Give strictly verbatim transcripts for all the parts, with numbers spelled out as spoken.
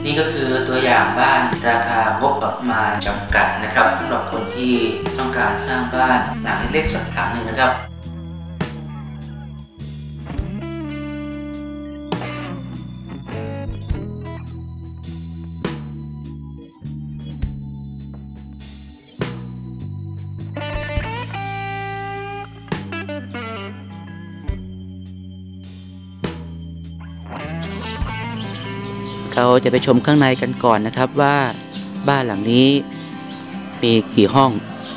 นี่ก็คือตัวอย่างบ้านราคางบประมาณจำกัดนะครับสำหรับคนที่ต้องการสร้างบ้านหลังเล็กๆสักหลังหนึ่งนะครับเราจะไปชมข้างในกันก่อนนะครับว่าบ้านหลังนี้มีกี่ห้อง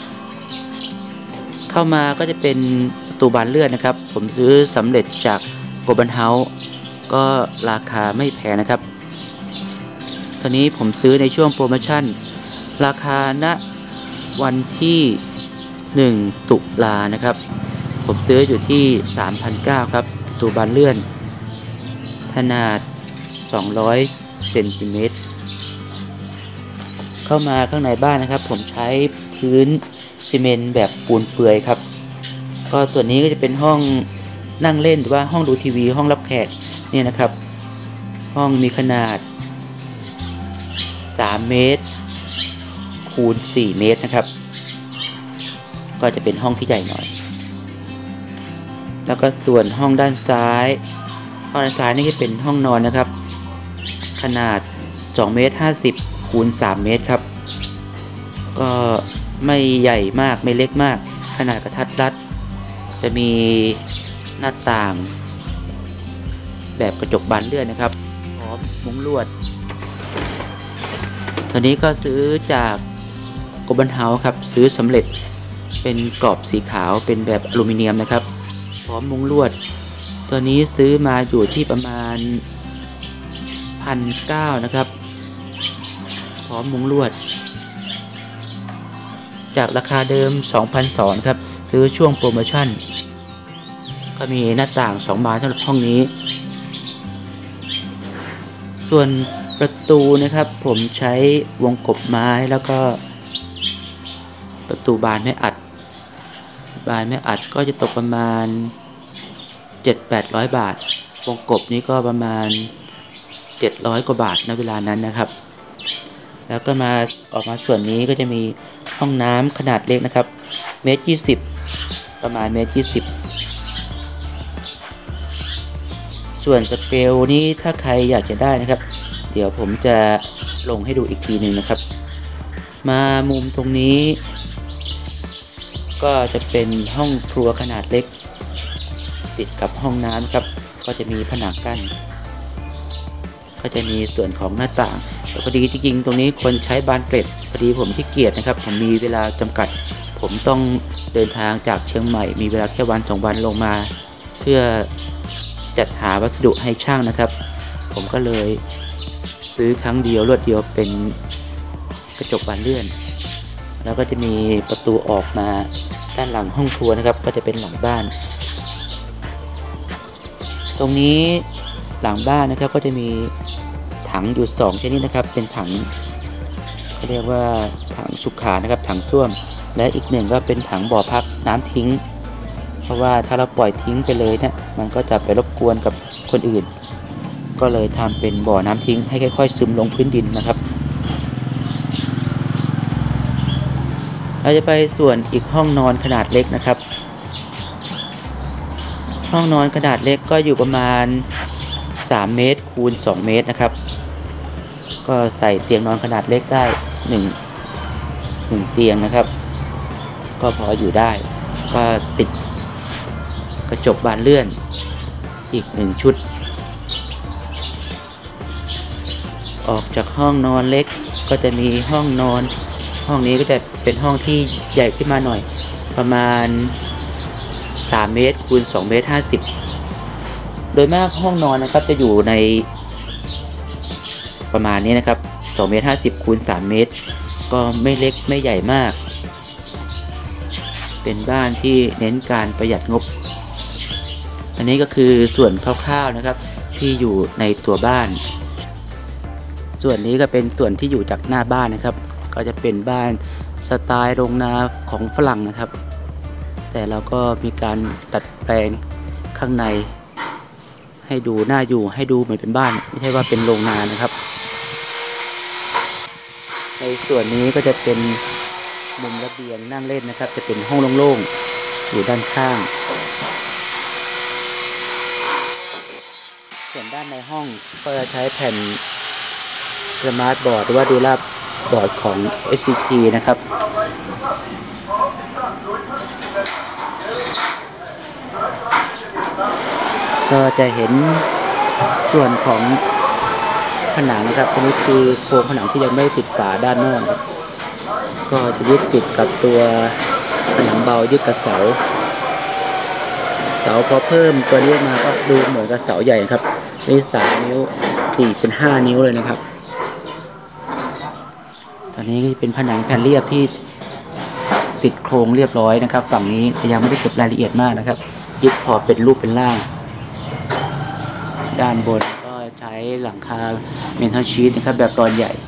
เข้ามาก็จะเป็นประตูบานเลื่อนนะครับผมซื้อสำเร็จจากโกลบอลเฮาส์ก็ราคาไม่แพงนะครับตอนนี้ผมซื้อในช่วงโปรโมชั่นราคาณวันที่หนึ่งตุลานะครับผมซื้ออยู่ที่ สามพันเก้าร้อย ครับประตูบานเลื่อนขนาดสองร้อยเซนติเมตรเข้ามาข้างในบ้านนะครับผมใช้พื้นซีเมนต์แบบปูนเปื่อยครับก็ส่วนนี้ก็จะเป็นห้องนั่งเล่นหรือว่าห้องดูทีวีห้องรับแขกนี่นะครับห้องมีขนาดสามเมตรคูณสี่เมตรนะครับก็จะเป็นห้องที่ใหญ่หน่อยแล้วก็ส่วนห้องด้านซ้ายห้องด้านซ้ายนี่ก็เป็นห้องนอนนะครับขนาดสองเมตรห้าสิบคูณสามเมตรครับก็ไม่ใหญ่มากไม่เล็กมากขนาดกระทัดรัดจะมีหน้าต่างแบบกระจกบานเลื่อนนะครับพร้อมมุ้งลวดตัวนี้ก็ซื้อจากโกลบอลเฮาส์ครับซื้อสำเร็จเป็นกรอบสีขาวเป็นแบบอลูมิเนียมนะครับพร้อมมุ้งลวดตัวนี้ซื้อมาอยู่ที่ประมาณพันเก้านะครับพร้อมมุ้งลวดจากราคาเดิม สองพันสองร้อย ครับซื้อช่วงโปรโมชั่นก็มีหน้าต่างสองบานสำหรับห้องนี้ส่วนประตูนะครับผมใช้วงกบไม้แล้วก็ประตูบานไม้อัดบานไม้อัดก็จะตกประมาณ เจ็ดถึงแปดร้อย บาทวงกบนี้ก็ประมาณเจ็ดร้อยกว่าบาทในเวลานั้นนะครับแล้วก็มาออกมาส่วนนี้ก็จะมีห้องน้ำขนาดเล็กนะครับเมตรยี่สิบประมาณเมตรยี่สิบส่วนสเกลนี้ถ้าใครอยากจะได้นะครับเดี๋ยวผมจะลงให้ดูอีกทีหนึ่งนะครับมามุมตรงนี้ก็จะเป็นห้องครัวขนาดเล็กติดกับห้องน้ำครับก็จะมีผนังกั้นก็จะมีส่วนของหน้าต่างแต่พอดีจริงๆตรงนี้คนใช้บานเกล็ดพอดีผมขี้เกียจนะครับผมมีเวลาจำกัดผมต้องเดินทางจากเชียงใหม่มีเวลาแค่วันสองวันลงมาเพื่อจัดหาวัสดุให้ช่างนะครับผมก็เลยซื้อครั้งเดียวรวดเดียวเป็นกระจกบานเลื่อนแล้วก็จะมีประตูออกมาด้านหลังห้องครัวนะครับก็จะเป็นหลังบ้านตรงนี้หลังบ้านนะครับก็จะมีถังอยู่สองชนิดนะครับเป็นถังเขาเรียกว่าถังสุขานะครับถังส้วมและอีกหนึ่งก็เป็นถังบ่อพักน้ำทิ้งเพราะว่าถ้าเราปล่อยทิ้งไปเลยเนี่ยมันก็จะไปรบกวนกับคนอื่นก็เลยทำเป็นบ่อน้ำทิ้งให้ค่อยๆซึมลงพื้นดินนะครับเราจะไปส่วนอีกห้องนอนขนาดเล็กนะครับห้องนอนขนาดเล็กก็อยู่ประมาณสามเมตรคูณสองเมตรนะครับก็ใส่เตียงนอนขนาดเล็กได้หนึ่ง หนึ่งเตียงนะครับก็พออยู่ได้ก็ติดกระจกบานเลื่อนอีกหนึ่งชุดออกจากห้องนอนเล็กก็จะมีห้องนอนห้องนี้ก็จะเป็นห้องที่ใหญ่ขึ้นมาหน่อยประมาณสามเมตรคูณสองเมตรห้าสิบโดยมากห้องนอนนะครับจะอยู่ในประมาณนี้นะครับสองเมตรห้าสิบคูณสามเมตรก็ไม่เล็กไม่ใหญ่มากเป็นบ้านที่เน้นการประหยัดงบอันนี้ก็คือส่วนคร่าวๆนะครับที่อยู่ในตัวบ้านส่วนนี้ก็เป็นส่วนที่อยู่จากหน้าบ้านนะครับก็จะเป็นบ้านสไตล์โรงนาของฝรั่งนะครับแต่เราก็มีการดัดแปลงข้างในให้ดูน่าอยู่ให้ดูเหมือนเป็นบ้านไม่ใช่ว่าเป็นโรงนานะครับในส่วนนี้ก็จะเป็นมุมระเบียงนั่งเล่นนะครับจะเป็นห้องโล่งๆอยู่ด้านข้างส่วนด้านในห้องก็จะใช้แผ่นสมาร์ทบอร์ดหรือว่าดูราบบอร์ดของ เอส ซี ที นะครับก็จะเห็นส่วนของผนังนะครับอันนี้คือโครงผนังที่ยังไม่ติดฝาด้านนอกก็จะยึดติดกับตัวผนังเบายึดกับเสาเสาพอเพิ่มตัวนี้มาก็ดูเหมือนกับเสาใหญ่ครับนี่สามนิ้วสี่เป็นห้านิ้วเลยนะครับตอนนี้เป็นผนังแผ่นเรียบที่ติดโครงเรียบร้อยนะครับฝั่งนี้ยังไม่ได้เก็บรายละเอียดมากนะครับยึดพอเป็นรูปเป็นร่างด้านบนก็ใช้หลังคาเมทัลชีทนะครับแบบตอนใหญ่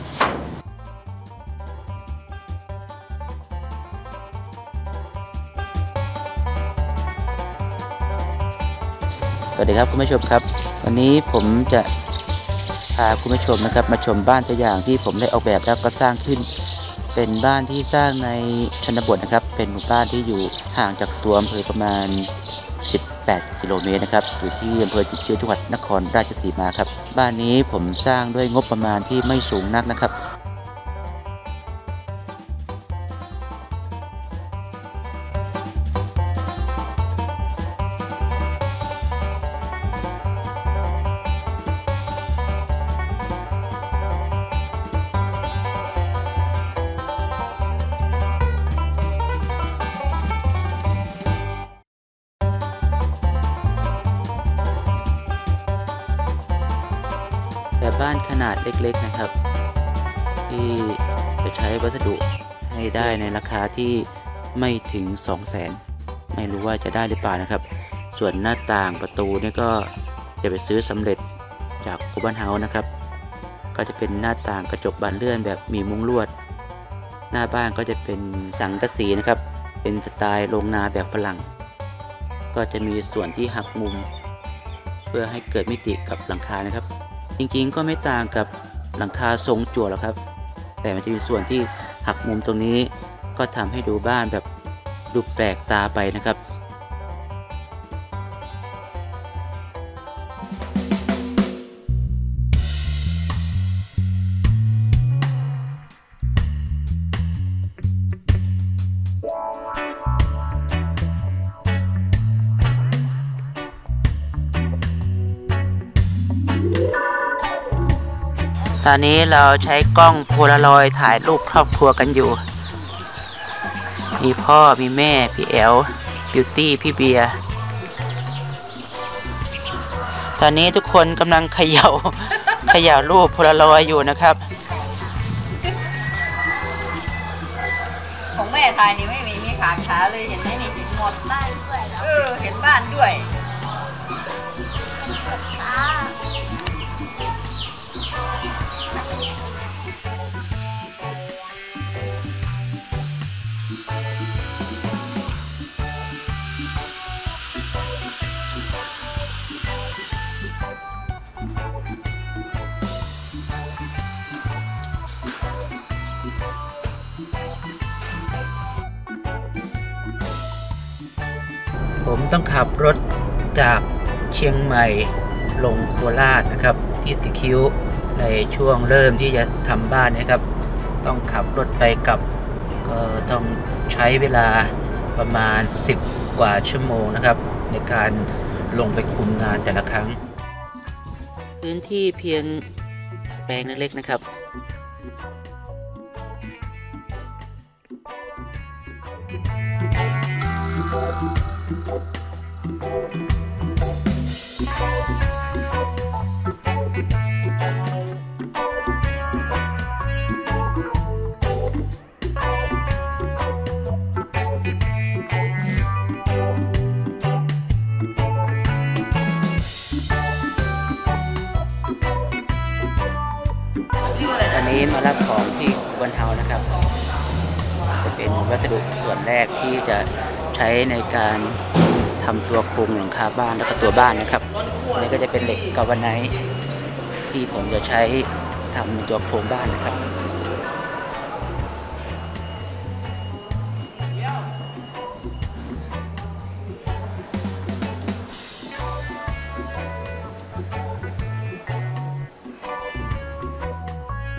สวัสดีครับคุณผู้ชมครับวันนี้ผมจะพาคุณผู้ชมนะครับมาชมบ้านตัวอย่างที่ผมได้ออกแบบแล้วก็สร้างขึ้นเป็นบ้านที่สร้างในชนบทนะครับเป็นหมู่บ้านที่อยู่ห่างจากตัวอำเภอประมาณสิบแปดกิโลเมตรนะครับอยู่ที่อำเภอจิตรคิ้วจังหวัดนครราชสีมาครับบ้านนี้ผมสร้างด้วยงบประมาณที่ไม่สูงนักนะครับแบบบ้านขนาดเล็กๆนะครับที่จะใช้วัสดุให้ได้ในราคาที่ไม่ถึง สองแสน ไม่รู้ว่าจะได้หรือเปล่านะครับส่วนหน้าต่างประตูนี่ก็จะไปซื้อสำเร็จจากกูบ้านเฮาส์นะครับก็จะเป็นหน้าต่างกระจกบานเลื่อนแบบมีมุ้งลวดหน้าบ้านก็จะเป็นสังกะสีนะครับเป็นสไตล์โรงนาแบบฝรั่งก็จะมีส่วนที่หักมุมเพื่อให้เกิดมิติกับหลังคานะครับจริงๆก็ไม่ต่างกับหลังคาทรงจั่วหรอกครับแต่มันจะมีส่วนที่หักมุมตรงนี้ก็ทำให้ดูบ้านแบบดูแปลกตาไปนะครับตอนนี้เราใช้กล้องโพลารอยด์ถ่ายรูปครอบครัวกันอยู่มีพ่อมีแม่พี่แอลบิวตี้พี่เบียร์ตอนนี้ทุกคนกำลังเขย่าเขย่ารูปโพลารอยด์อยู่นะครับของแม่ถ่ายนี่ไม่มีมีขาขาเลยเห็นไหมนี่เห็นหมดบ้านด้วยเออเห็นบ้านด้วยผมต้องขับรถจากเชียงใหม่ลงโคราชนะครับที่ติคิ้วในช่วงเริ่มที่จะทำบ้านนะครับต้องขับรถไปกลับก็ต้องใช้เวลาประมาณสิบกว่าชั่วโมงนะครับในการลงไปคุมงานแต่ละครั้งพื้นที่เพียงแปลงเล็กๆนะครับอันนี้มารับของที่บนเฮานะครับจะเป็นวัสดุส่วนแรกที่จะใช้ในการทำตัวโครงหลังคาบ้านแล้วก็ตัวบ้านนะครับนี่ก็จะเป็นเหล็กกาวาไนท์ที่ผมจะใช้ทำตัวโครงบ้านนะครับ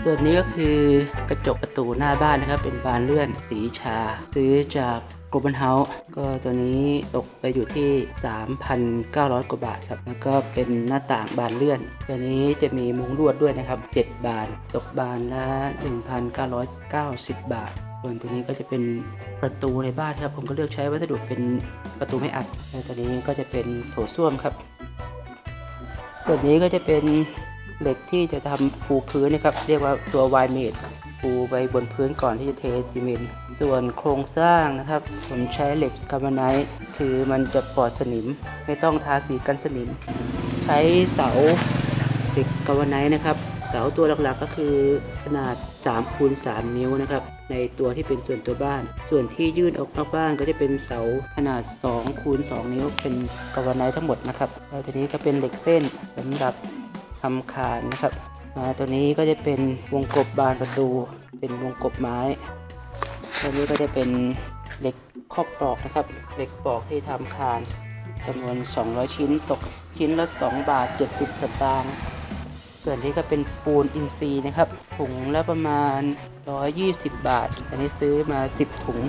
ส่วนนี้ก็คือกระจกประตูหน้าบ้านนะครับเป็นบานเลื่อนสีชาซื้อจากโกลบอลเฮาส์ก็ตัวนี้ตกไปอยู่ที่ สามพันเก้าร้อย กว่าบาทครับแล้วก็เป็นหน้าต่างบานเลื่อนตัวนี้จะมีมุ้งลวดด้วยนะครับเจ็ดบานตกบานละ หนึ่งพันเก้าร้อยเก้าสิบ บาทส่วนตัวนี้ก็จะเป็นประตูในบ้านครับผมก็เลือกใช้วัสดุเป็นประตูไม่อัดแล้วตัวนี้ก็จะเป็นโถส้วมครับส่วนนี้ก็จะเป็นเหล็กที่จะทำปูพื้นนะครับเรียกว่าตัวไวเมดปูไปบนพื้นก่อนที่จะเทซีเมนต์ส่วนโครงสร้างนะครับผมใช้เหล็กกาบาไนท์คือมันจะปลอดสนิมไม่ต้องทาสีกันสนิมใช้เสาเหล็กกาบาไนท์นะครับเสาตัวหลักๆก็คือขนาด สามคูณสาม นิ้วนะครับในตัวที่เป็นส่วนตัวบ้านส่วนที่ยื่นออกนอกบ้านก็จะเป็นเสาขนาด สองคูณสอง นิ้วเป็นกาบาไนท์ทั้งหมดนะครับแล้วทีนี้ก็เป็นเหล็กเส้นสำหรับทำคานนะครับมาตัวนี้ก็จะเป็นวงกบบานประตูเป็นวงกบไม้ตัวนี้ก็จะเป็นเหล็กครอบปลอกนะครับเหล็กปลอกที่ทำคานจำนวนสองร้อยชิ้นตกชิ้นละสองบาทเจ็ดสิบสตางค์ส่วนนี้ก็เป็นปูนอินทรีย์นะครับถุงละประมาณหนึ่งร้อยยี่สิบบาทอันนี้ซื้อมาสิบถุง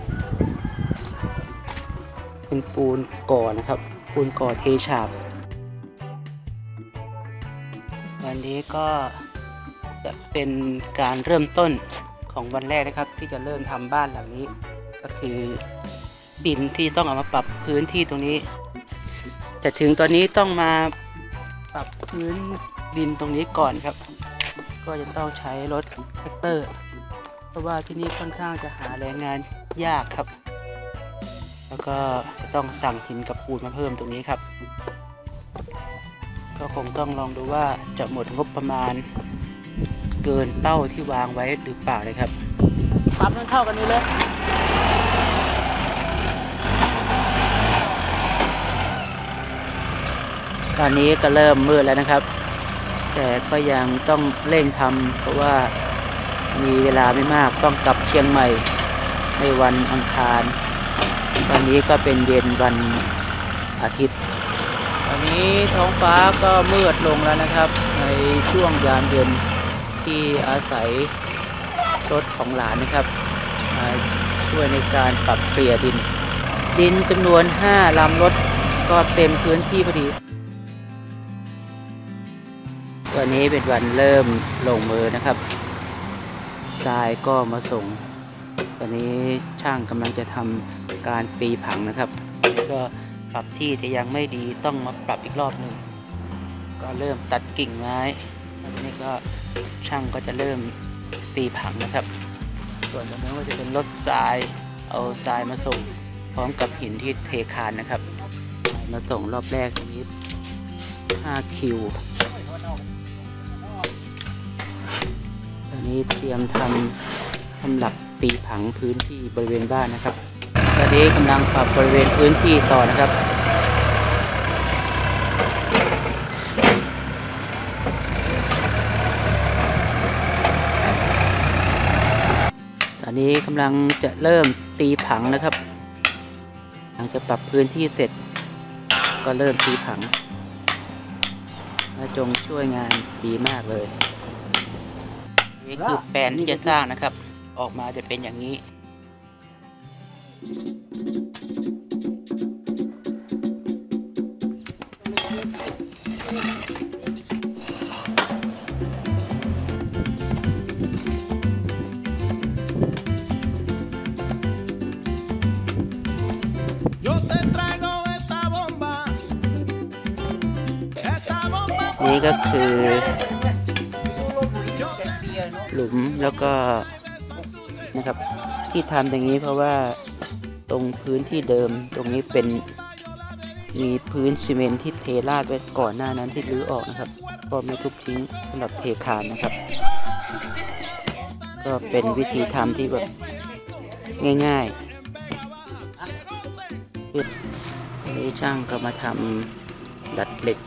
เป็นปูนก่อนะครับปูนก่อเทฉาบวันนี้ก็จะเป็นการเริ่มต้นของวันแรกนะครับที่จะเริ่มทำบ้านหลังนี้ก็คือดินที่ต้องเอามาปรับพื้นที่ตรงนี้แต่ถึงตอนนี้ต้องมาปรับพื้นดินตรงนี้ก่อนครับก็จะต้องใช้รถแท็กเตอร์เพราะว่าที่นี่ค่อนข้างจะหาแรงงานยากครับแล้วก็จะต้องสั่งหินกับปูนมาเพิ่มตรงนี้ครับก็คงต้องลองดูว่าจะหมดงบประมาณเกินเป้าที่วางไว้หรือเปล่าเลยครับปรับมันเท่ากันนี้เลยตอนนี้ก็เริ่มมืดแล้วนะครับแต่ก็ยังต้องเร่งทำเพราะว่ามีเวลาไม่มากต้องกลับเชียงใหม่ในวันอังคารตอนนี้ก็เป็นเย็นวันอาทิตย์ตอนนี้ท้องฟ้าก็มืดลงแล้วนะครับในช่วงยามเย็นที่อาศัยรถของหลานนะครับมาช่วยในการปรับเปลี่ยดินดินจำนวนห้าลำรถก็เต็มพื้นที่พอดีวันนี้เป็นวันเริ่มลงมือนะครับทรายก็มาส่งตอนนี้ช่างกำลังจะทำการตีผังนะครับก็ปรับที่แต่ยังไม่ดีต้องมาปรับอีกรอบหนึ่งก็เริ่มตัดกิ่งไม้แล้วทีนี้ก็ช่างก็จะเริ่มตีผังนะครับส่วนตรงนี้ก็จะเป็นรถทรายเอาทรายมาส่งพร้อมกับหินที่เทคานนะครับมาส่งรอบแรกตรงนี้ห้าคิวตอนนี้เตรียมทำสำหรับตีผังพื้นที่บริเวณบ้านนะครับตอนนี้กำลังปรับบริเวณพื้นที่ต่อนะครับตอนนี้กำลังจะเริ่มตีผังนะครับหลังจากปรับพื้นที่เสร็จก็เริ่มตีผังจงช่วยงานดีมากเลยนี่คือแปลนที่จะสร้างนะครับออกมาจะเป็นอย่างนี้นี่ก็คือหลุมแล้วก็นะครับที่ทำอย่างนี้เพราะว่าตรงพื้นที่เดิมตรงนี้เป็นมีพื้นซีเมนต์ที่เทราดไว้ก่อนหน้านั้นที่รื้อออกนะครับก็ไม่ทุบทิ้งสำหรับเทคานนะครับก็เป็นวิธีทำที่แบบง่ายๆทีนี้ช่างก็มาทำดัดเหล็ก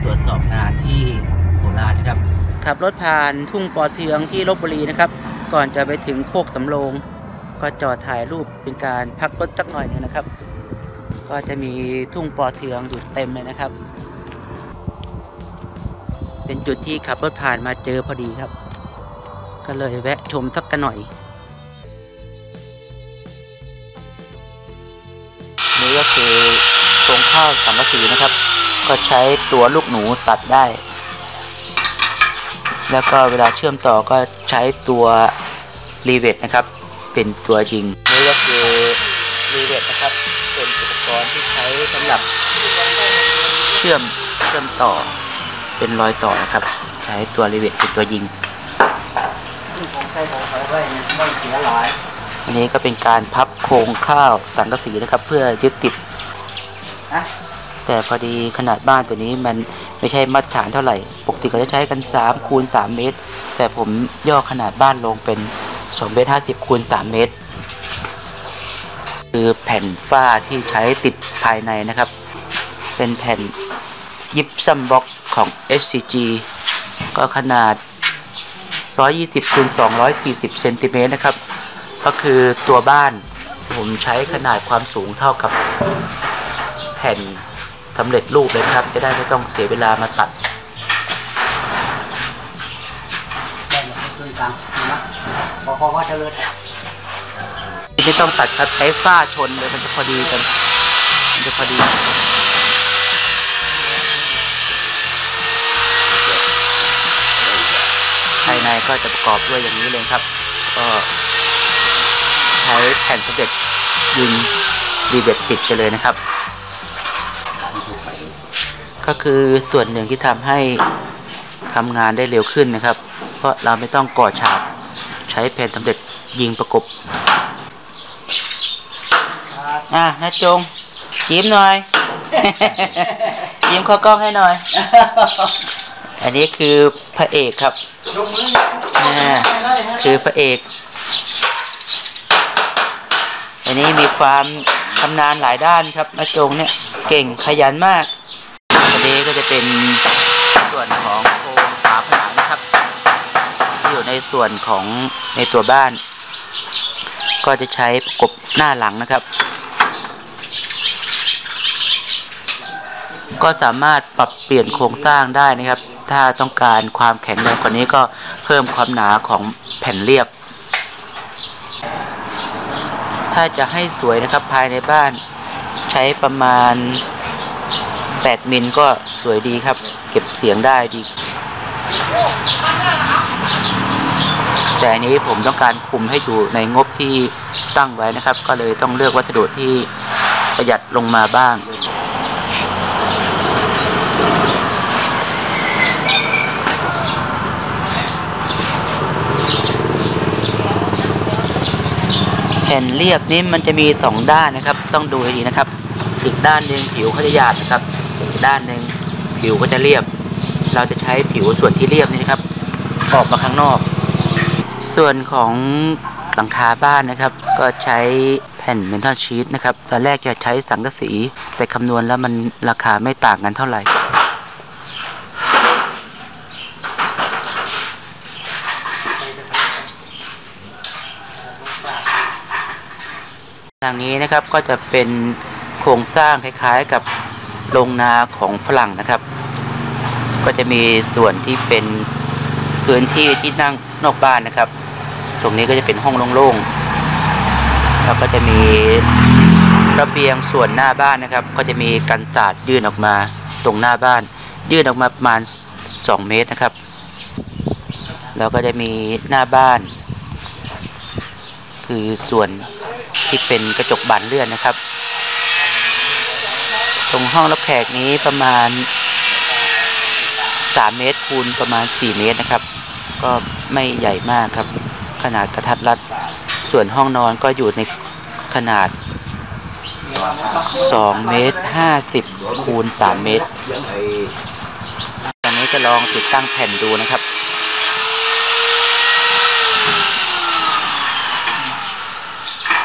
รวจสอบงานที่โคราชนะครับขับรถผ่านทุ่งปอเทืองที่ลพบุรีนะครับก่อนจะไปถึงโคกสำโรงก็จอดถ่ายรูปเป็นการพักรถสักหน่อยนึงนะครับก็จะมีทุ่งปอเทืองอยู่เต็มเลยนะครับเป็นจุดที่ขับรถผ่านมาเจอพอดีครับก็เลยแวะชมสักกันหน่อยนี่ก็คือตรงข้าวสังกะสีนะครับก็ใช้ตัวลูกหนูตัดได้แล้วก็เวลาเชื่อมต่อก็ใช้ตัวรีเวทนะครับเป็นตัวยิงนี่ก็คือรีเวทนะครับเป็นอุปกรณ์ที่ใช้สำหรับเชื่อมเชื่อมต่อเป็นรอยต่อนะครับใช้ตัวรีเวทเป็นตัวยิงอันนี้ก็เป็นการพับโครงข้าวสังกะสีนะครับเพื่อยึดติดแต่พอดีขนาดบ้านตัวนี้มันไม่ใช่มาตรฐานเท่าไหร่ปกติก็จะใช้กันสามคูณสามเมตรแต่ผมย่อขนาดบ้านลงเป็นสองเมตรห้าสิบคูณสามเมตรคือแผ่นฝ้าที่ใช้ติดภายในนะครับเป็นแผ่นยิปซัมบล็อกของ เอส ซี จี ก็ขนาดหนึ่งร้อยยี่สิบคูณสองร้อยสี่สิบเซนติเมตรนะครับก็คือตัวบ้านผมใช้ขนาดความสูงเท่ากับแผ่นสำเร็จรูปเลยครับจะได้ไม่ต้องเสียเวลามาตัดไม่ต้องตัดครับใช้ฝ้าชนเลยมันจะพอดีกันมันจะพอดีภายในก็จะประกอบด้วยอย่างนี้เลยครับก็ใช้แผ่นสำเร็จยิงรีเวทปิดไปเลยนะครับก็คือส่วนหนึ่งที่ทำให้ทำงานได้เร็วขึ้นนะครับเพราะเราไม่ต้องก่อฉากใช้แผ่นสำเร็จยิงประกบอ่ะนะจงยิ้มหน่อย ยิ้มเข้ากล้องให้หน่อย อันนี้คือพระเอกครับนี่คือพระเอกอันนี้มีความชำนาญหลายด้านครับนะจงเนี่ยเก่งขยันมากอันนี้ก็จะเป็นส่วนของโครงฝาผนังนะครับที่อยู่ในส่วนของในตัวบ้านก็จะใช้ประกบหน้าหลังนะครับก็สามารถปรับเปลี่ยนโครงสร้างได้นะครับถ้าต้องการความแข็งแรงกว่านี้ก็เพิ่มความหนาของแผ่นเรียบถ้าจะให้สวยนะครับภายในบ้านใช้ประมาณแปดมิลก็สวยดีครับเก็บเสียงได้ดีแต่อันนี้ผมต้องการคุมให้อยู่ในงบที่ตั้งไว้นะครับก็เลยต้องเลือกวัสดุที่ประหยัดลงมาบ้างแผ่นเรียบนี้มันจะมีสองด้านนะครับต้องดูให้ดีนะครับอีกด้านหนึ่งผิวเขาจะหยาบนะครับอีกด้านหนึ่งผิวก็จะเรียบเราจะใช้ผิวส่วนที่เรียบนี้นะครับออกมาข้างนอกส่วนของหลังคาบ้านนะครับก็ใช้แผ่นเมทัลชีทนะครับตอนแรกจะใช้สังกะสีแต่คำนวณแล้วมันราคาไม่ต่างกันเท่าไหร่ทางนี้นะครับก็จะเป็นโครงสร้างคล้ายๆกับโรงนาของฝรั่งนะครับก็จะมีส่วนที่เป็นพื้นที่ที่นั่งนอกบ้านนะครับตรงนี้ก็จะเป็นห้องโล่งๆแล้วก็จะมีระเบียงส่วนหน้าบ้านนะครับก็จะมีกันศาสตร์ยื่นออกมาตรงหน้าบ้านยื่นออกมาประมาณสองเมตรนะครับแล้วก็จะมีหน้าบ้านคือส่วนที่เป็นกระจกบานเลื่อนนะครับตรงห้องรับแขกนี้ประมาณสามเมตรคูณประมาณสี่เมตรนะครับก็ไม่ใหญ่มากครับขนาดกระทัดรัดส่วนห้องนอนก็อยู่ในขนาดสองเมตรห้าสิบคูณสามเมตรตอนนี้จะลองติดตั้งแผ่นดูนะครับ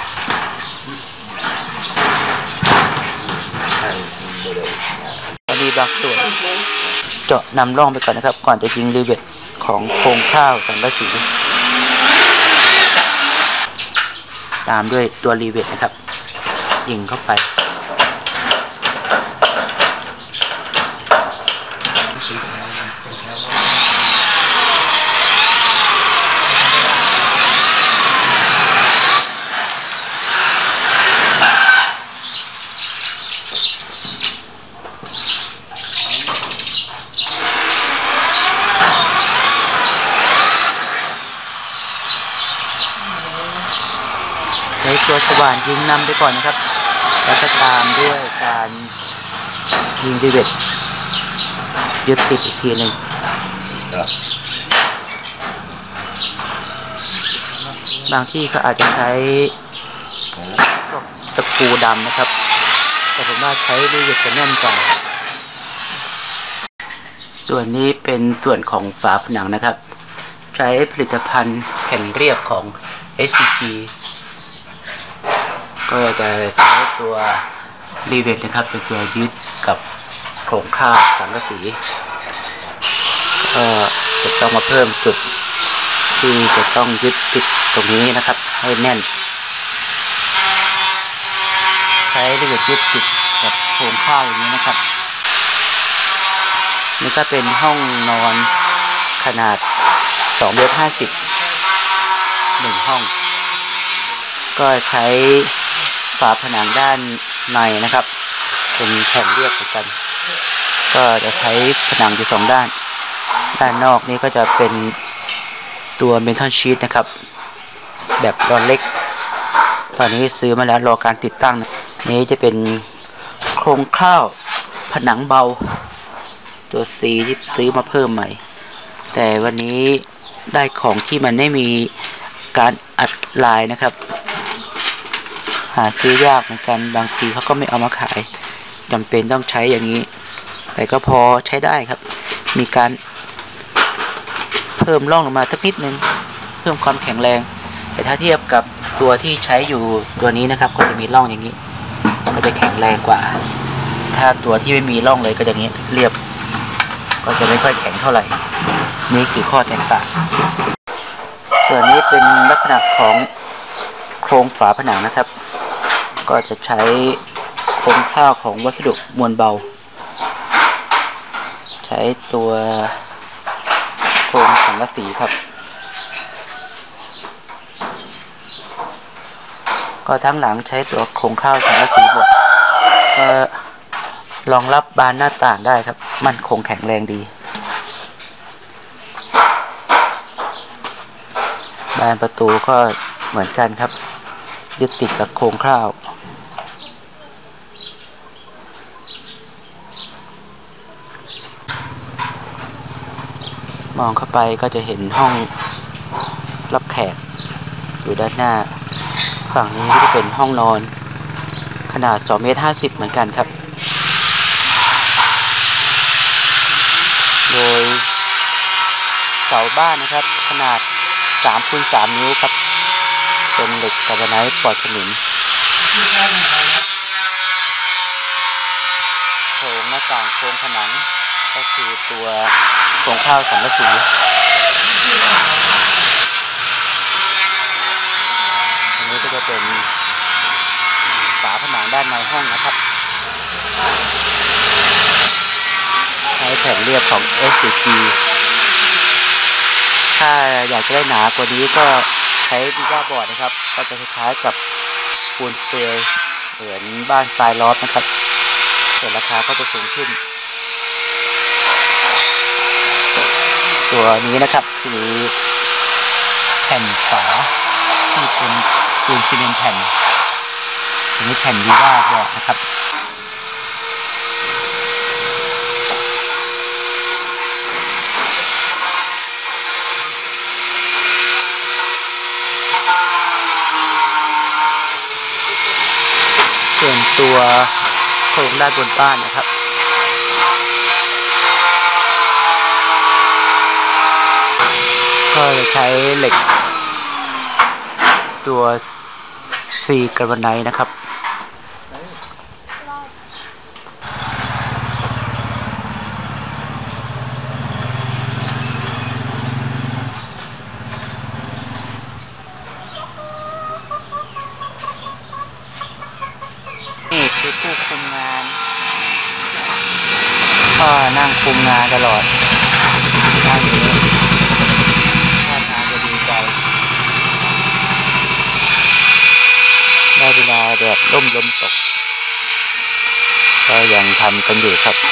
พอดีบางส่วนเจาะนำร่องไปก่อนนะครับก่อนจะยิงรีเวทของโครงข้าวสังกะสีตามด้วยตัวรีเวทนะครับยิงเข้าไปใช้ตัวสว่านยิงนำไปก่อนนะครับแล้วก็ตามด้วยการยิงรีเวทยึดติดอีกทีหนึ่งบางที่เขาอาจจะใช้ตะปูดำนะครับแต่ผมว่าใช้รีเวทจะแน่นกว่าส่วนนี้เป็นส่วนของฝาผนังนะครับใช้ผลิตภัณฑ์แผ่นเรียบของ เอส ซี จี ก็จะใช้ตัวรีเวทนะครับเป็นตัวยึดกับโครงข้าวสังกะสีก็จะต้องมาเพิ่มจุดที่จะต้องยึดติดตรงนี้นะครับให้แน่นใช้รีเวทยึดติดกับโครงข้าวอย่างนี้นะครับนี่ก็เป็นห้องนอนขนาดสองเมตรห้าสิบหนึ่งห้องก็ใช้ฝาผนังด้านในนะครับเป็นแผ่นเรียบเหมือนกันก็จะใช้ผนังอยู่สองด้านด้านนอกนี้ก็จะเป็นตัวเมทัลชีทนะครับแบบตอนเล็กตอนนี้ซื้อมาแล้วรอการติดตั้งนี้จะเป็นโครงข้าวผนังเบาตัว C ที่ซื้อมาเพิ่มใหม่แต่วันนี้ได้ของที่มันไม่มีการอัดลายนะครับหาซื้อยากเหมือนกันบางทีเขาก็ไม่เอามาขายจำเป็นต้องใช้อย่างนี้แต่ก็พอใช้ได้ครับมีการเพิ่มร่องลงมาสักนิดนึงเพิ่มความแข็งแรงแต่ถ้าเทียบกับตัวที่ใช้อยู่ตัวนี้นะครับก็จะมีร่องอย่างนี้ก็จะแข็งแรงกว่าถ้าตัวที่ไม่มีร่องเลยก็จะนี้เรียบก็จะไม่ค่อยแข็งเท่าไหร่นี่คือข้อแตกต่างส่วนนี้เป็นลักษณะของโครงฝาผนังนะครับก็จะใช้โครงข้าวของวัสดุมวลเบาใช้ตัวโครงสังกะสีครับก็ทั้งหลังใช้ตัวโครงข้าวสังกะสีหมดก็รองรับบานหน้าต่างได้ครับมั่นคงแข็งแรงดีบานประตูก็เหมือนกันครับยึดติดกับโครงข้าวมองเข้าไปก็จะเห็นห้องรับแขกอยู่ด้านหน้าฝั่งนี้ก็จะเป็นห้องนอนขนาดสองเมตรห้าสิบเหมือนกันครับโดยเสาบ้านนะครับขนาดสามคูณสามนิ้วครับเป็นเหล็กกาลวาไนท์ปลอดสนิมโครงหน้าต่างโครงผนังก็คือตัวโครงข้าวสังกะสีอันนี้ก็จะเป็นฝาผนังด้านในห้องนะครับใช้แผ่นเรียบของ เอส ซี จี ถ้าอยากจะได้หนากว่านี้ก็ใช้ดีว่าบอร์ดนะครับก็จะคล้ายๆกับปูนเปลือยเหมือนบ้านสไตล์ลอฟนะครับแต่ราคาก็จะสูงขึ้นตัวนี้นะครับคือแผ่นฝาที่เป็นปูนซีเมนต์แผ่นอันนี้แผ่นดีว่าบอร์ดนะครับส่วนตัวโครงด้านบนบ้านนะครับก็จะใช้เหล็กตัว C กาลวาไนท์นะครับคุมงานตลอดท่านนี้ท่าทางจะดีใจได้เวลาแดดร่มลมตกก็ยังทำกันอยู่ครับ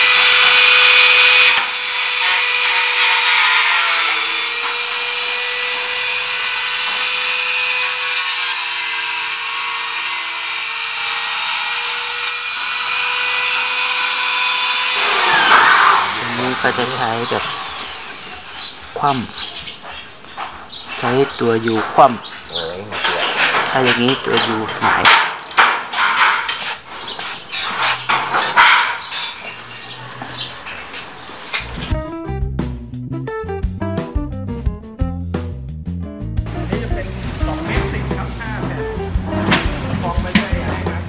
ก็จะใช้แบบคว่ำใช้ตัวยูคว่ำถ้าอย่างนี้ตัวยูหายนี่จะเป็นสองเมตรสิบครับห้าแผ่นฟองไม่ใช่ใหญ่นะ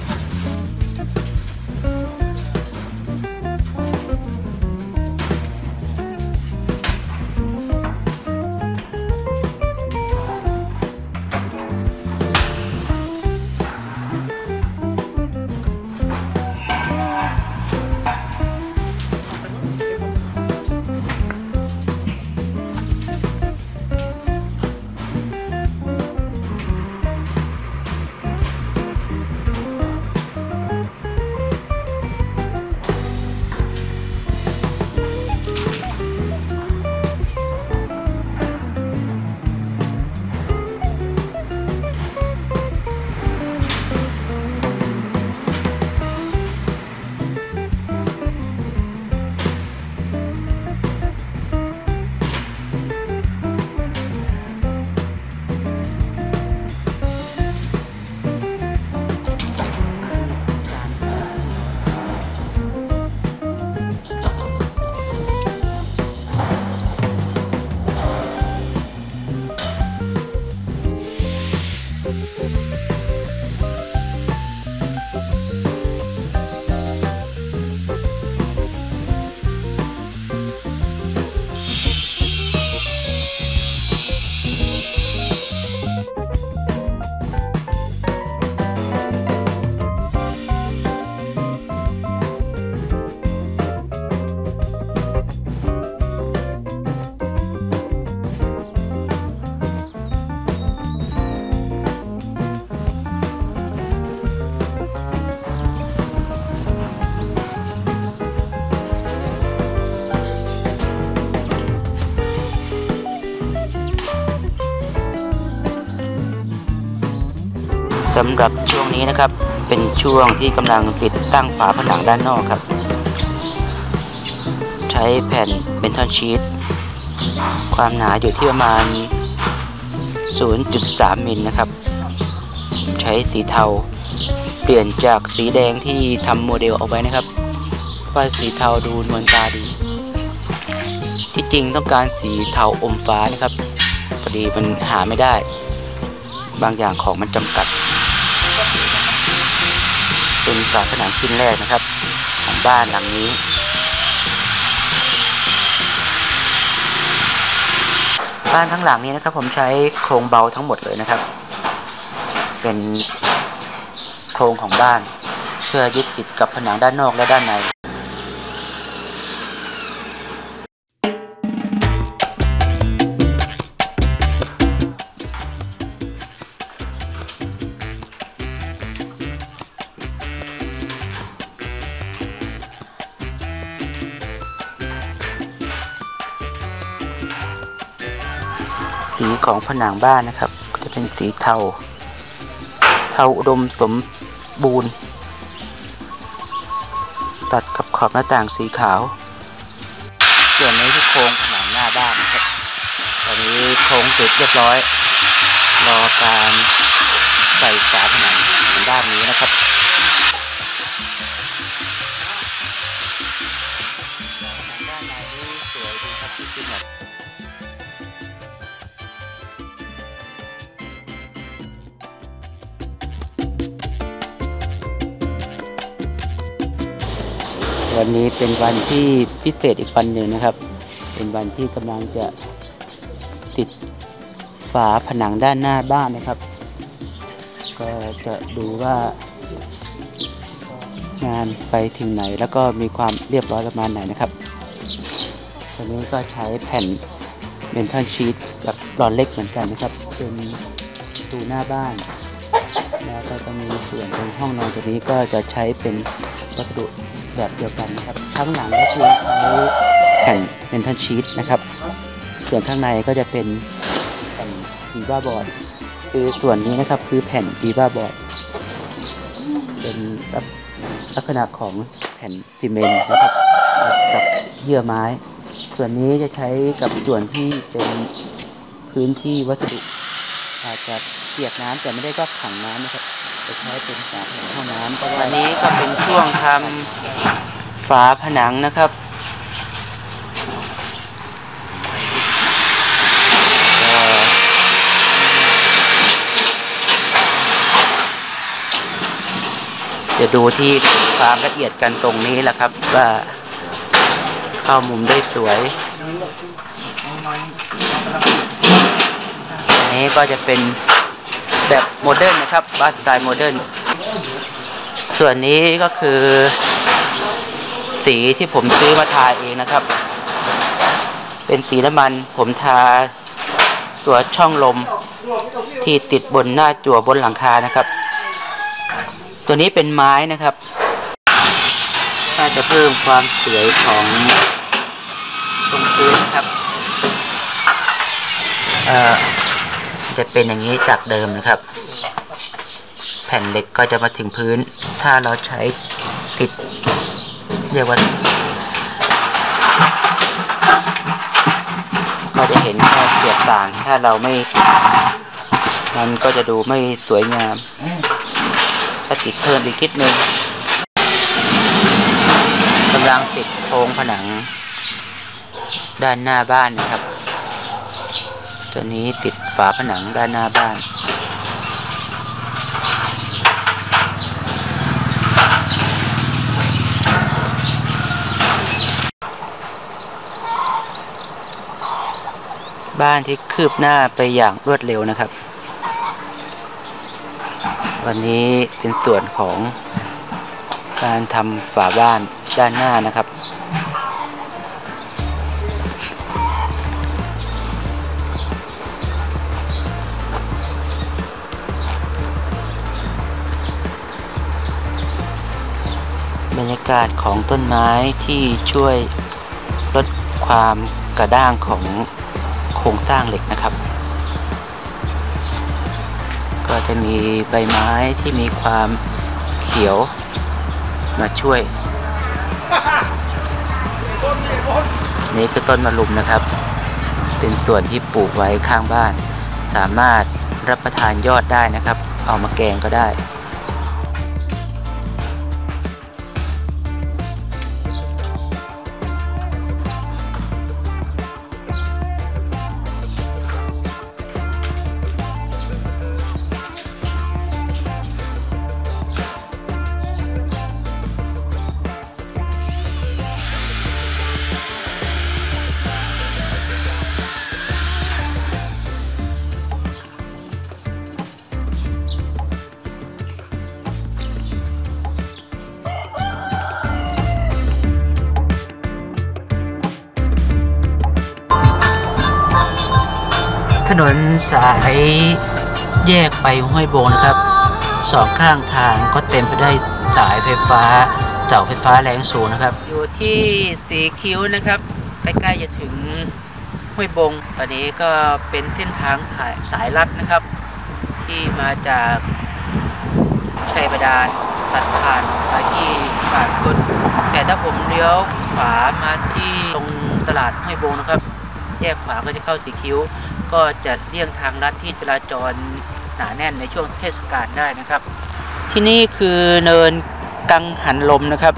สำหรับช่วงนี้นะครับเป็นช่วงที่กำลังติดตั้งฝาผนังด้านนอกครับใช้แผ่นเมทัลชีทความหนาอยู่ที่ประมาณ ศูนย์จุดสาม มิลนะครับใช้สีเทาเปลี่ยนจากสีแดงที่ทำโมเดลเอาไว้นะครับว่าสีเทาดูนวลตาดีที่จริงต้องการสีเทาอมฟ้านะครับพอดีมันหาไม่ได้บางอย่างของมันจำกัดเป็นฝาผนังชิ้นแรกนะครับของบ้านหลังนี้บ้านทั้งหลังนี้นะครับผมใช้โครงเบาทั้งหมดเลยนะครับเป็นโครงของบ้านเพื่อยึดติดกับผนังด้านนอกและด้านใน สีของผนังบ้านนะครับก็จะเป็นสีเทาเทาอุดมสมบูรณ์ตัดกับขอบหน้าต่างสีขาวส่วนในที่โครงผนังหน้าบ้านนะครับตอนนี้โครงเสร็จเรียบร้อยรอการใส่ฝาผนังด้านนี้นะครับด้านในนี่สวยดีครับที่จริงแบบวันนี้เป็นวันที่พิเศษอีกวันหนึ่งนะครับเป็นวันที่กำลังจะติดฝาผนังด้านหน้าบ้านนะครับก็จะดูว่างานไปถึงไหนแล้วก็มีความเรียบร้อยประมาณไหนนะครับตัวนี้ก็ใช้แผ่นเมนทัลชีทแบบหลอดเล็กเหมือนกันนะครับเป็นประตูหน้าบ้านแล้วก็จะมีส่วนตรงห้องนอนตัวนี้ก็จะใช้เป็นวัสดุแบบเดียวกันนะครับทั้งหลังก็คือใช้แผ่นเมนทัลชีทนะครับส่วนข้างในก็จะเป็นแผ่นฟีบ้าบอร์ดคือส่วนนี้นะครับคือแผ่นฟีบ้าบอร์ดเป็นลักษณะของแผ่นซีเมนต์นะครับกับเยื่อไม้ส่วนนี้จะใช้กับส่วนที่เป็นพื้นที่วัสดุอาจจะเปียกน้ำแต่ไม่ได้ก็ขังน้ำนะครับจะใช้เป็นฝาผนังห้องน้ำแต่วันนี้ก็เป็นช่วงทำฝาผนังนะครับจะดูที่ความละเอียดกันตรงนี้แหละครับว่าเข้ามุมได้สวยอันนี้ก็จะเป็นแบบโมเดิร์นนะครับบ้านสไตล์โมเดิร์นส่วนนี้ก็คือสีที่ผมซื้อมาทาเองนะครับเป็นสีน้ำมันผมทาตัวช่องลมที่ติดบนหน้าจั่วบนหลังคานะครับตัวนี้เป็นไม้นะครับถ้าจะเพิ่มความสวยของตรงพื้นครับเอ่อจะเป็นอย่างนี้จากเดิมนะครับแผ่นเหล็กก็จะมาถึงพื้นถ้าเราใช้ติดเรียกว่าก็จะเห็นแค่เปรียบต่างถ้าเราไม่มันก็จะดูไม่สวยงามถ้าติดเพิ่มอีกนิดนึงกำลังติดโครงผนังด้านหน้าบ้านนะครับตัวนี้ติดฝาผนังด้านหน้าบ้านบ้านที่คืบหน้าไปอย่างรวดเร็วนะครับวันนี้เป็นส่วนของการทำฝาบ้านด้านหน้านะครับบรรยากาศของต้นไม้ที่ช่วยลดความกระด้างของโครงสร้างเหล็กนะครับก็จะมีใบไม้ที่มีความเขียวมาช่วยนี่คือต้นมะรุมนะครับเป็นส่วนที่ปลูกไว้ข้างบ้านสามารถรับประทานยอดได้นะครับเอามาแกงก็ได้ถนนสายแยกไปห้วยโบงนะครับสองข้างทางก็เต็มไปด้วยสายไฟฟ้าเสาไฟฟ้าแรงสูงนะครับอยู่ที่สีคิ้วนะครับใกล้ๆจะถึงห้วยโบงตอนนี้ก็เป็นเส้นทางสายลัดนะครับที่มาจากชัยบาดาลตัดผ่านไปที่ป่าคนแต่ถ้าผมเลี้ยวขวามาที่ตรงตลาดห้วยโบงนะครับแยกขวาก็จะเข้าสีคิ้วก็จะเลี่ยงทางลัดที่จราจรหนาแน่นในช่วงเทศกาลได้นะครับที่นี่คือเนินกังหันลมนะครับ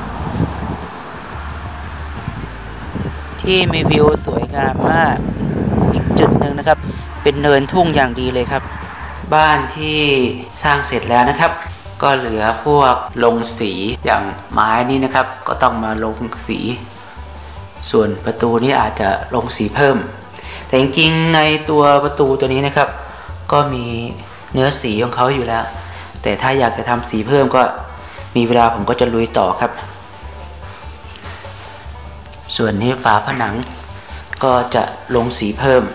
ที่มีวิวสวยงามมากอีกจุดหนึ่งนะครับเป็นเนินทุ่งอย่างดีเลยครับบ้านที่สร้างเสร็จแล้วนะครับก็เหลือพวกลงสีอย่างไม้นี่นะครับก็ต้องมาลงสีส่วนประตูนี้อาจจะลงสีเพิ่มแต่จริงๆในตัวประตูตัวนี้นะครับก็มีเนื้อสีของเขาอยู่แล้วแต่ถ้าอยากจะทำสีเพิ่มก็มีเวลาผมก็จะลุยต่อครับส่วนนี้ฝาผนังก็จะลงสีเพิ่ม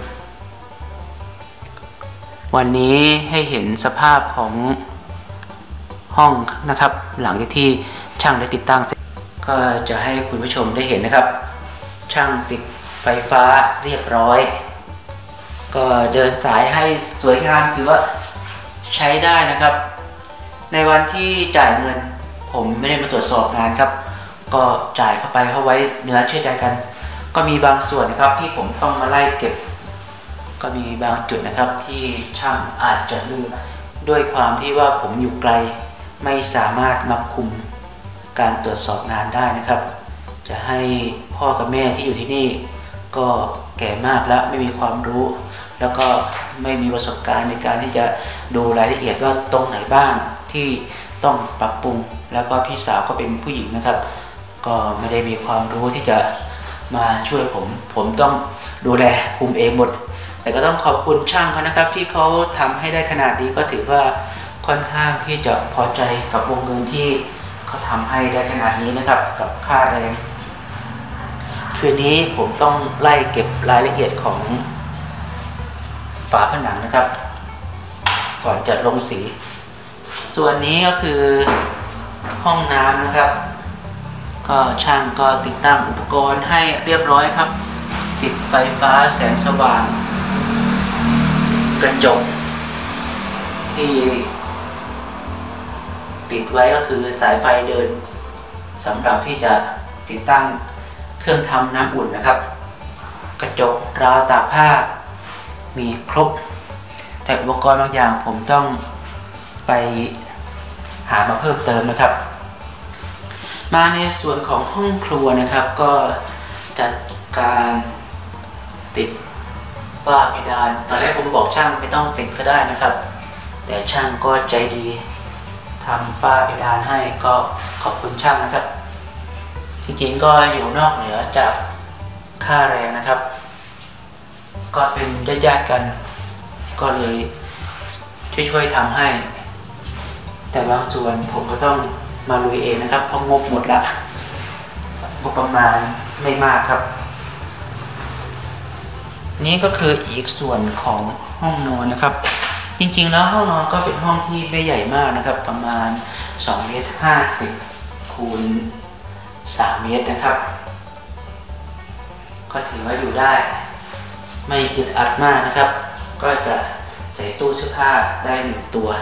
วันนี้ให้เห็นสภาพของห้องนะครับหลังจากที่ช่างได้ติดตั้งเสร็จก็จะให้คุณผู้ชมได้เห็นนะครับช่างติดไฟฟ้าเรียบร้อยก็เดินสายให้สวยงามถือว่าใช้ได้นะครับในวันที่จ่ายเงินผมไม่ได้มาตรวจสอบงานครับก็จ่ายเข้าไปเพราะไว้เนื้อเชื่อใจกันก็มีบางส่วนนะครับที่ผมต้องมาไล่เก็บก็มีบางจุดนะครับที่ช่างอาจจะลืมด้วยความที่ว่าผมอยู่ไกลไม่สามารถมาคุมการตรวจสอบงานได้นะครับจะให้พ่อกับแม่ที่อยู่ที่นี่ก็แก่มากแล้วไม่มีความรู้แล้วก็ไม่มีประสบการณ์ในการที่จะดูรายละเอียดว่าตรงไหนบ้างที่ต้องปรับปรุงแล้วก็พี่สาวก็เป็นผู้หญิงนะครับก็ไม่ได้มีความรู้ที่จะมาช่วยผมผมต้องดูแลคุมเองหมดแต่ก็ต้องขอบคุณช่างเขานะครับที่เขาทำให้ได้ขนาดนี้ก็ถือว่าค่อนข้างที่จะพอใจกับวงเงินที่เขาทำให้ได้ขนาดนี้นะครับกับค่าแรงคืนนี้ผมต้องไล่เก็บรายละเอียดของฝาผนังนะครับก่อนจะลงสีส่วนนี้ก็คือห้องน้ำนะครับก็ช่างก็ติดตั้งอุปกรณ์ให้เรียบร้อยครับติดไฟฟ้าแสงสว่างกระจกที่ติดไว้ก็คือสายไฟเดินสำหรับที่จะติดตั้งเครื่องทำน้ำอุ่นนะครับกระจกราวตากผ้ามีครบแต่อุปกรณ์บางอย่างผมต้องไปหามาเพิ่มเติมนะครับมาในส่วนของห้องครัวนะครับก็จัดการติดฝ้าเพดานตอนแรกผมบอกช่างไม่ต้องติดก็ได้นะครับแต่ช่างก็ใจดีทำฝ้าเพดานให้ก็ขอบคุณช่างนะครับจริงๆก็อยู่นอกเหนือจากค่าแรงนะครับก็เป็นญาติๆกันก็เลยช่วยๆทำให้แต่บางส่วนผมก็ต้องมาลุยเองนะครับเพราะงบหมดละงบประมาณไม่มากครับนี่ก็คืออีกส่วนของห้องนอนนะครับจริงๆแล้วห้องนอนก็เป็นห้องที่ไม่ใหญ่มากนะครับประมาณสองเมตรห้าสิบคูณสามเมตรนะครับก็ถือว่าอยู่ได้ไม่อึดอัดมากนะครับก็จะใส่ตู้เสื้อผ้าได้หนึ่งตัว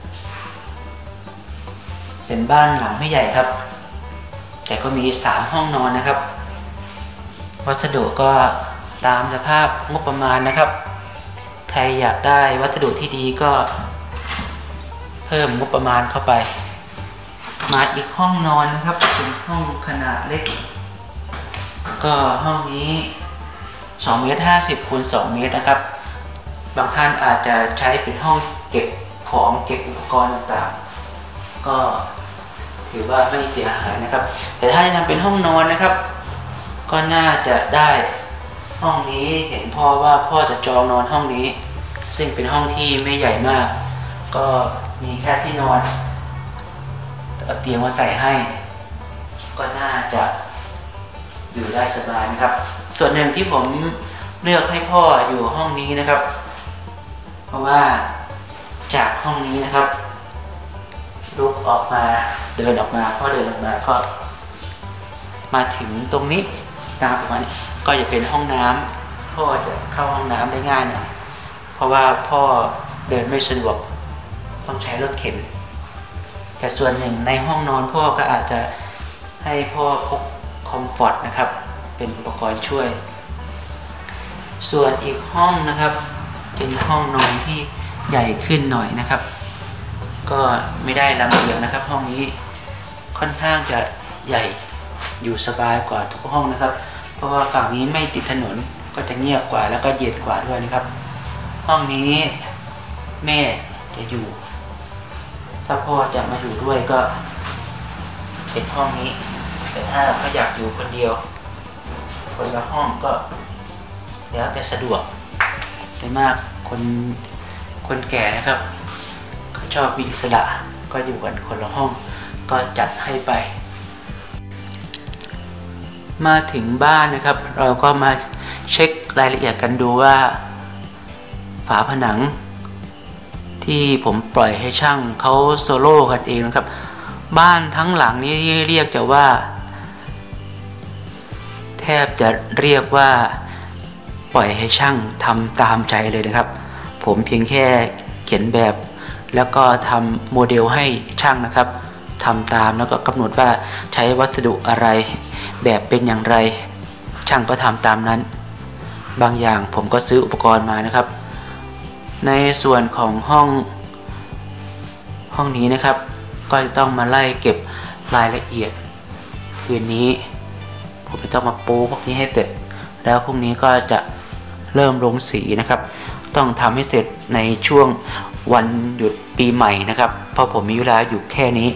เป็นบ้านหลังไม่ใหญ่ครับแต่ก็มีสามห้องนอนนะครับวัสดุก็ตามสภาพงบประมาณนะครับใครอยากได้วัสดุที่ดีก็เพิ่มงบประมาณเข้าไปมาอีกห้องนอนนะครับเป็นห้องขนาดเล็กก็ห้องนี้สองเมตรห้าสิบคูณสองเมตรนะครับบางท่านอาจจะใช้เป็นห้องเก็บของเก็บอุปกรณ์ต่างๆก็ถือว่าไม่เสียหายนะครับแต่ถ้าจะทำเป็นห้องนอนนะครับก็น่าจะได้ห้องนี้เห็นพ่อว่าพ่อจะจองนอนห้องนี้ซึ่งเป็นห้องที่ไม่ใหญ่มากก็มีแค่ที่นอนเอาเตียงมาใส่ให้ก็น่าจะอยู่ได้สบายนะครับส่วนหนึ่งที่ผมเลือกให้พ่ออยู่ห้องนี้นะครับเพราะว่าจากห้องนี้นะครับลุกออกมาเดินออกมาพ่อเดินออกมาก็มาถึงตรงนี้ตามประมาณนี้ก็จะเป็นห้องน้ำพ่อจะเข้าห้องน้ำได้ง่ายหน่อยเพราะว่าพ่อเดินไม่สะดวกต้องใช้รถเข็นแต่ส่วนหนึ่งในห้องนอนพ่อก็อาจจะให้พ่อพกคอมฟอร์ตนะครับเป็นอุปกรณ์ช่วยส่วนอีกห้องนะครับเป็นห้องนอนที่ใหญ่ขึ้นหน่อยนะครับก็ไม่ได้ลำเอียงนะครับห้องนี้ค่อนข้างจะใหญ่อยู่สบายกว่าทุกห้องนะครับเพราะว่าฝั่งนี้ไม่ติดถนนก็จะเงียบกว่าแล้วก็เย็นกว่าด้วยนะครับห้องนี้แม่จะอยู่ถ้าพ่อจะมาอยู่ด้วยก็เป็นห้องนี้แต่ถ้าเขาอยากอยู่คนเดียวคนละห้องก็แล้วแต่สะดวกโดยมากคนคนแก่นะครับเขาชอบมีอิสระก็อยู่กันคนละห้องก็จัดให้ไปมาถึงบ้านนะครับเราก็มาเช็ครายละเอียดกันดูว่าฝาผนังที่ผมปล่อยให้ช่างเขาโซโล่กันเองนะครับบ้านทั้งหลังนี้เรียกจะว่าแทบจะเรียกว่าปล่อยให้ช่างทำตามใจเลยนะครับผมเพียงแค่เขียนแบบแล้วก็ทำโมเดลให้ช่างนะครับทำตามแล้วก็กำหนดว่าใช้วัสดุอะไรแบบเป็นอย่างไรช่างก็ทำตามนั้นบางอย่างผมก็ซื้ออุปกรณ์มานะครับในส่วนของห้องห้องนี้นะครับก็จะต้องมาไล่เก็บรายละเอียดคืนนี้ผมจะต้องมาปูพวกนี้ให้เสร็จแล้วพรุ่งนี้ก็จะเริ่มลงสีนะครับต้องทำให้เสร็จในช่วงวันหยุดปีใหม่นะครับเพราะผมมีเวลาอยู่แค่นี้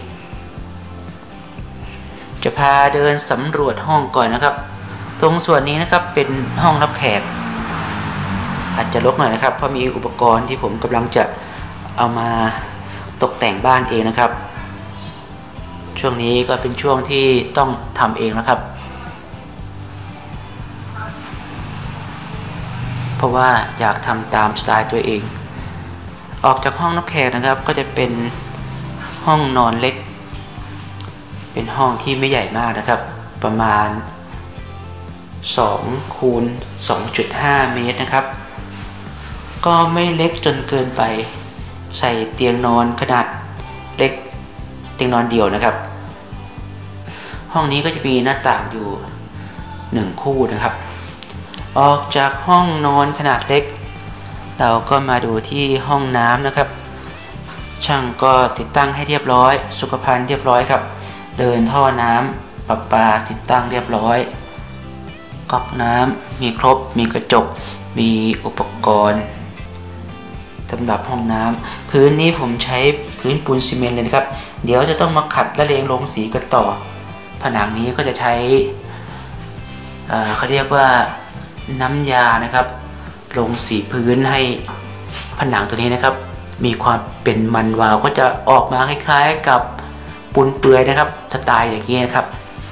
จะพาเดินสำรวจห้องก่อนนะครับตรงส่วนนี้นะครับเป็นห้องรับแขกอาจจะรกหน่อยนะครับเพราะมีอุปกรณ์ที่ผมกำลังจะเอามาตกแต่งบ้านเองนะครับช่วงนี้ก็เป็นช่วงที่ต้องทำเองนะครับเพราะว่าอยากทำตามสไตล์ตัวเองออกจากห้องรับแขกนะครับก็จะเป็นห้องนอนเล็กเป็นห้องที่ไม่ใหญ่มากนะครับประมาณสองคูณสองจุดห้า เมตรนะครับก็ไม่เล็กจนเกินไปใส่เตียงนอนขนาดเล็กเตียงนอนเดี่ยวนะครับห้องนี้ก็จะมีหน้าต่างอยู่หนึ่งคู่นะครับออกจากห้องนอนขนาดเล็กเราก็มาดูที่ห้องน้ำนะครับช่างก็ติดตั้งให้เรียบร้อยสุขภัณฑ์เรียบร้อยครับเดินท่อน้ำประปาติดตั้งเรียบร้อยก๊อกน้ำมีครบมีกระจกมีอุปกรณ์สำหรับห้องน้ำพื้นนี้ผมใช้พื้นปูนซีเมนต์เลยนะครับเดี๋ยวจะต้องมาขัดและเลงลงสีกันต่อผนังนี้ก็จะใช้เขาเรียกว่าน้ำยานะครับลงสีพื้นให้ผนังตัวนี้นะครับมีความเป็นมันวาวก็จะออกมาคล้ายๆกับปูนเปื่อยนะครับสไตล์อย่างนี้นะครับ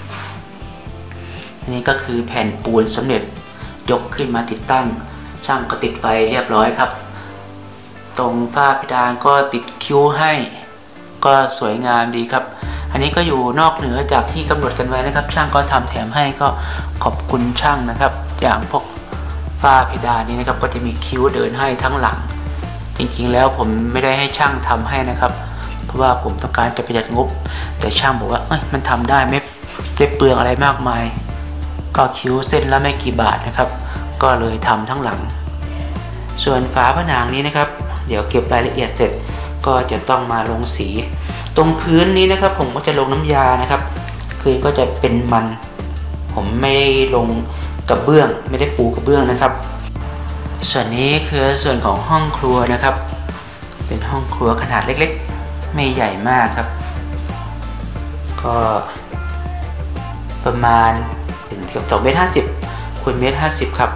อันนี้ก็คือแผ่นปูนสำเร็จยกขึ้นมาติดตั้งช่างก็ติดไฟเรียบร้อยครับตรงฝ้าเพดานก็ติดคิ้วให้ก็สวยงามดีครับอันนี้ก็อยู่นอกเหนือจากที่กำหนดกันไว้นะครับช่างก็ทำแถมให้ก็ขอบคุณช่างนะครับอย่างพวกฝ้าเพดานนี้นะครับก็จะมีคิ้วเดินให้ทั้งหลังจริงๆแล้วผมไม่ได้ให้ช่างทำให้นะครับเพราะว่าผมต้องการจะประหยัดงบแต่ช่างบอกว่าเอ้ยมันทำได้ไม่ได้เปลืองอะไรมากมายก็คิ้วเส้นละไม่กี่บาทนะครับก็เลยทำทั้งหลังส่วนฝาผนังนี้นะครับเดี๋ยวเก็บรายละเอียดเสร็จก็จะต้องมาลงสีตรงพื้นนี้นะครับผมก็จะลงน้ำยานะครับพื้นก็จะเป็นมันผมไม่ได้ลงกระเบื้องไม่ได้ปูกระเบื้องนะครับส่วนนี้คือส่วนของห้องครัวนะครับเป็นห้องครัวขนาดเล็กๆไม่ใหญ่มากครับก็ประมาณถึงเกือบสองเมตรห้าสิบคูณเมตรห้าสิบครับ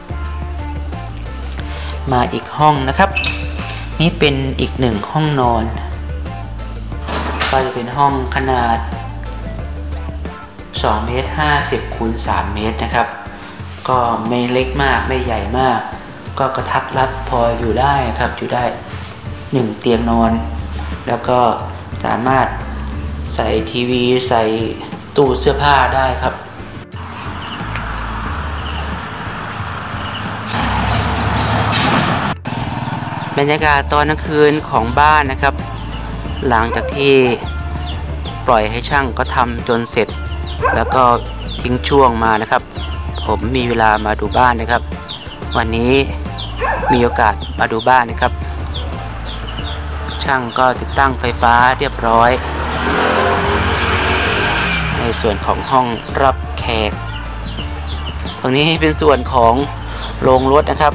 มาอีกห้องนะครับนี่เป็นอีกหนึ่งห้องนอนก็จะเป็นห้องขนาดสองเมตรห้าสิบคูณสามเมตรนะครับก็ไม่เล็กมากไม่ใหญ่มากก็กระทัดรัดพออยู่ได้ครับอยู่ได้หนึ่งเตียงนอนแล้วก็สามารถใส่ทีวีใส่ตู้เสื้อผ้าได้ครับบรรยากาศตอนกลางคืนของบ้านนะครับหลังจากที่ปล่อยให้ช่างก็ทำจนเสร็จแล้วก็ทิ้งช่วงมานะครับผมมีเวลามาดูบ้านนะครับวันนี้มีโอกาสมาดูบ้านนะครับช่างก็ติดตั้งไฟฟ้าเรียบร้อยในส่วนของห้องรับแขกตรงนี้เป็นส่วนของโรงรถนะครับ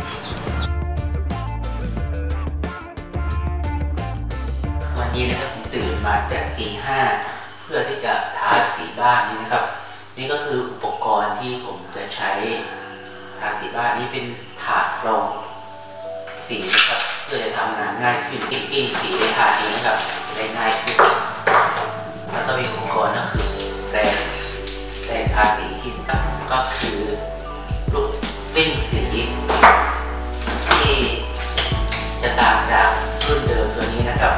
วันนี้นะครับผมตื่นมาแต่ตีห้าเพื่อที่จะทาสีบ้านนี้นะครับนี่ก็คืออุปกรณ์ที่ผมจะใช้ทาสีบ้านนี้เป็นถาดรองสีนะครับเพื่อจะทำงานง่ายขึ้นติ้งติ้งสีในถาดนี้นะครับจะได้ง่ายขึ้นแล้วก็มีอุปกรณ์ก็คือแปรงแปรงทาสีที่ตั้งก็คือลูกกลิ้งสีที่จะต่างจากรุ่นเดิมตัวนี้นะครับ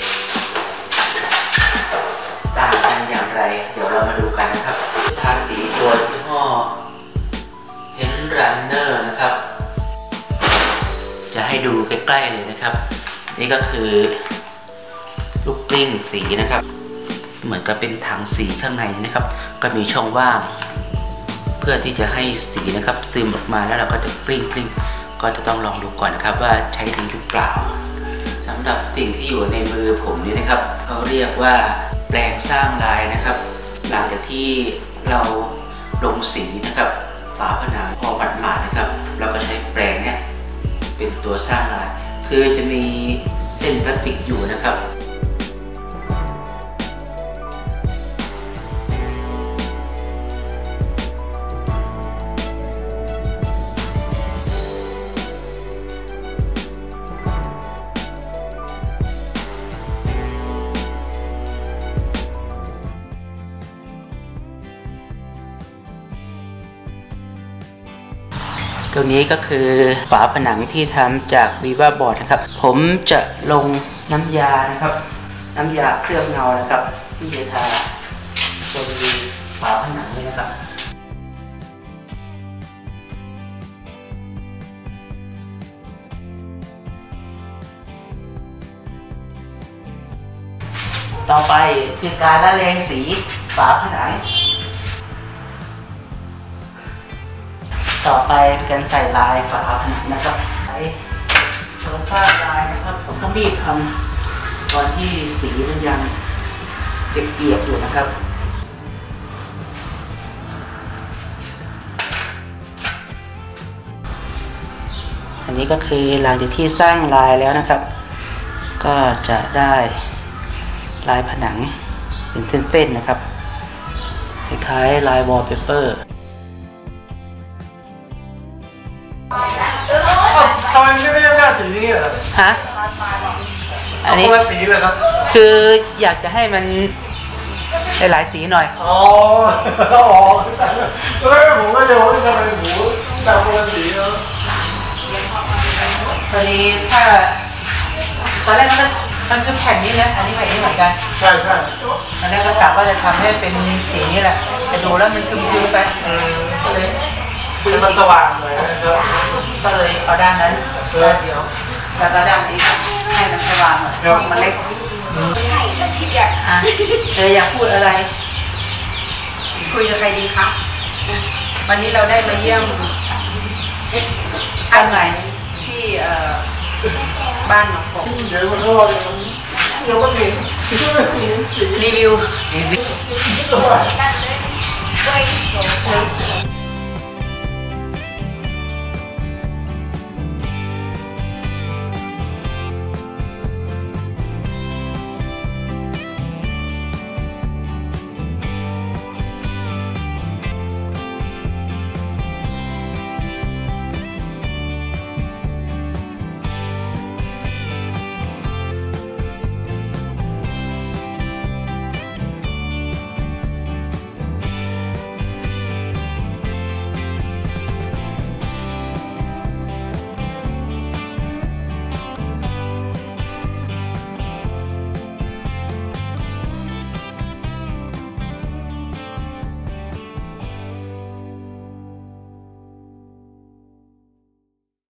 ต่างกันอย่างไรเดี๋ยวเรามาดูกันนะครับทาสีตัวยี่ห้อ Henrunner นะครับจะให้ดูใกล้ๆเลยนะครับนี่ก็คือลูกกลิ้งสีนะครับเหมือนกับเป็นถังสีข้างในนะครับก็มีช่องว่างเพื่อที่จะให้สีนะครับซึมออกมาแล้วเราก็จะกลิ้งกลิ้งก็จะต้องลองดูก่อนนะครับว่าใช้ดีหรือเปล่าสำหรับสิ่งที่อยู่ในมือผมนี่นะครับเขาเรียกว่าแปรงสร้างลายนะครับหลังจากที่เราลงสีนะครับฝาผนังพอหมาดๆนะครับเราก็ใช้แปรงเนี่ยเป็นตัวสร้างลายคือจะมีเส้นพลาสติกอยู่นะครับตัวนี้ก็คือฝาผนังที่ทำจากวีวาบอร์ดนะครับผมจะลงน้ำยานะครับน้ำยาเคลือบเงานะครับที่จะทาบนฝาผนังนี้นะครับต่อไปคือการละเลงสีฝาผนังต่อไปเป็นการใส่ลายฝาผนังนะครับใช้โซฟาลายนะครับผมต้องรีบทำตอนที่สีมันยังเปียกๆอยู่นะครับอันนี้ก็คือหลังจากที่สร้างลายแล้วนะครับก็จะได้ลายผนังเป็นเส้นๆนะครับคล้ายๆลายวอลเปเปอร์ทำไมไม่ไม่หน้าสีนี่เหรอฮะอันนี้สีเลยครับคืออยากจะให้มันหลายๆสีหน่อยอ๋ออ๋อแล้วผมก็จะว่าทำไมหมูแต่คนละสีเนาะตอนนี้ถ้าตอนแรกมันมันคือแผ่นนี้นะอันนี้แผ่นนี้เหมือนกันใช่ใช่ตอนแรกก็กะว่าจะทำให้เป็นสีนี้แหละแต่ดูแล้วมันซึมๆไปก็เลยคือมันสว่างเลยนะครับก็เลยเอาด้านนั้นด้านเดียวแล้วก็ด้านนี้ให้มันสว่างหน่อยมันเล็กคิดอยากอ่ะเธออยากพูดอะไรคุยกับใครดีคะวันนี้เราได้มาเยี่ยมท่านไหนที่บ้านหนองกบเดี๋ยวมันก็เดี๋ยวมันเห็นรีวิวรีวิว